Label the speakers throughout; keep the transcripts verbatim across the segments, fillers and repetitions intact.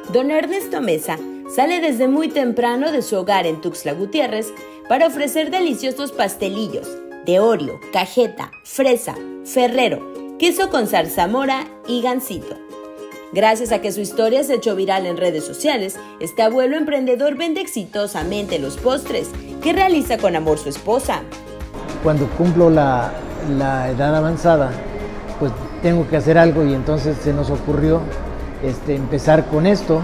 Speaker 1: Don Ernesto Mesa sale desde muy temprano de su hogar en Tuxtla Gutiérrez para ofrecer deliciosos pastelillos de Oreo, cajeta, fresa, ferrero, queso con zarzamora y gansito. Gracias a que su historia se echó viral en redes sociales, este abuelo emprendedor vende exitosamente los postres que realiza con amor su esposa.
Speaker 2: Cuando cumplo la, la edad avanzada, pues tengo que hacer algo y entonces se nos ocurrió este, empezar con esto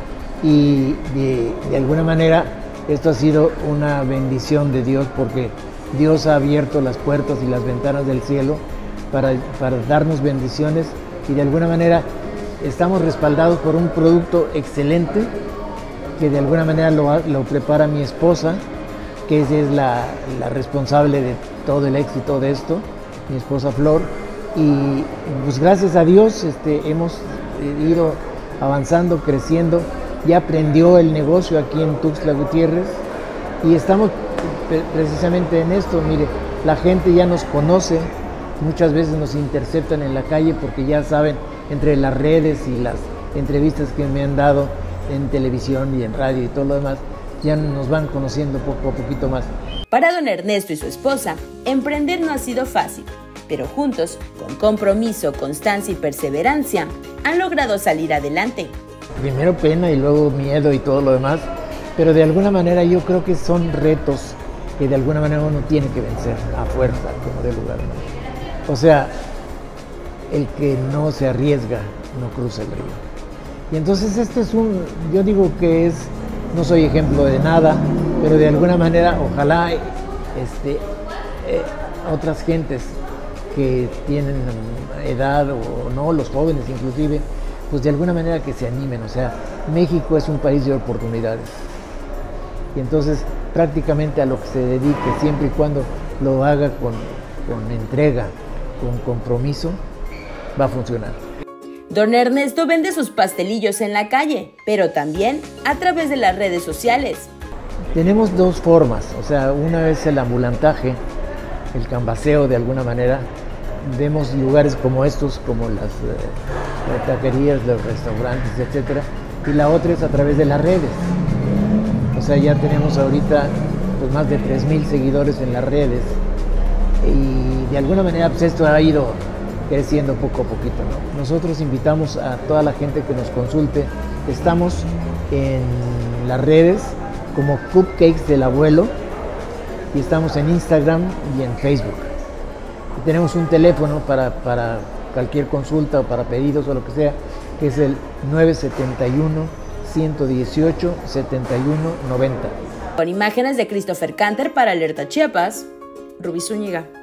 Speaker 2: y de, de alguna manera esto ha sido una bendición de Dios porque Dios ha abierto las puertas y las ventanas del cielo para, para darnos bendiciones y de alguna manera estamos respaldados por un producto excelente que de alguna manera lo, lo prepara mi esposa, que es la, la responsable de todo el éxito de esto, mi esposa Flor, y pues gracias a Dios este, hemos ido avanzando, creciendo, ya aprendió el negocio aquí en Tuxtla Gutiérrez y estamos precisamente en esto. Mire, la gente ya nos conoce, muchas veces nos interceptan en la calle porque ya saben, entre las redes y las entrevistas que me han dado en televisión y en radio y todo lo demás, ya nos van conociendo poco a poquito más.
Speaker 1: Para don Ernesto y su esposa, emprender no ha sido fácil, pero juntos, con compromiso, constancia y perseverancia, han logrado salir adelante.
Speaker 2: Primero pena y luego miedo y todo lo demás, pero de alguna manera yo creo que son retos que de alguna manera uno tiene que vencer a fuerza, como de lugar. O sea, el que no se arriesga no cruza el río. Y entonces este es un, yo digo que es, no soy ejemplo de nada, pero de alguna manera ojalá este, eh, otras gentes que tienen edad o no, los jóvenes inclusive, pues de alguna manera que se animen. O sea, México es un país de oportunidades. Y entonces prácticamente a lo que se dedique, siempre y cuando lo haga con, con entrega, con compromiso, va a funcionar.
Speaker 1: Don Ernesto vende sus pastelillos en la calle, pero también a través de las redes sociales.
Speaker 2: Tenemos dos formas, o sea, una es el ambulantaje, el cambaceo de alguna manera. Vemos lugares como estos, como las eh, taquerías, los restaurantes, etcétera. Y la otra es a través de las redes. O sea, ya tenemos ahorita pues, más de tres mil seguidores en las redes. Y de alguna manera pues, esto ha ido creciendo poco a poquito, ¿no? Nosotros invitamos a toda la gente que nos consulte. Estamos en las redes como Cupcakes del Abuelo y estamos en Instagram y en Facebook. Y tenemos un teléfono para, para cualquier consulta o para pedidos o lo que sea, que es el nueve siete uno, uno uno ocho, siete uno nueve cero.
Speaker 1: Con imágenes de Christopher Canter para Alerta Chiapas, Rubí Zúñiga.